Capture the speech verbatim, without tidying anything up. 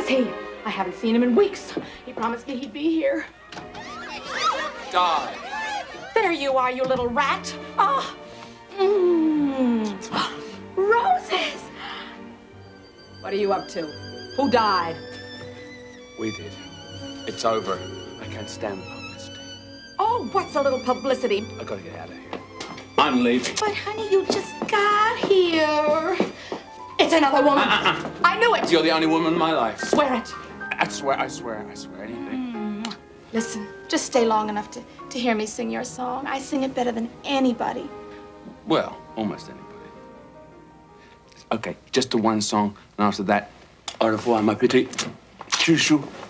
is he? I haven't seen him in weeks. He promised me he'd be here. Die. There you are, you little rat. Oh. Mm. Roses. What are you up to? Who died? We did. It's over. I can't stand publicity. Oh, what's a little publicity? I gotta get out of here. I'm leaving. But, honey, you just got here. It's another woman. Uh-uh. I knew it. You're the only woman in my life. Swear it. I swear, I swear, I swear anything. Mm. Listen, just stay long enough to, to hear me sing your song. I sing it better than anybody. Well, almost anybody. Okay, just the one song, and after that, au revoir, ma petite chouchou.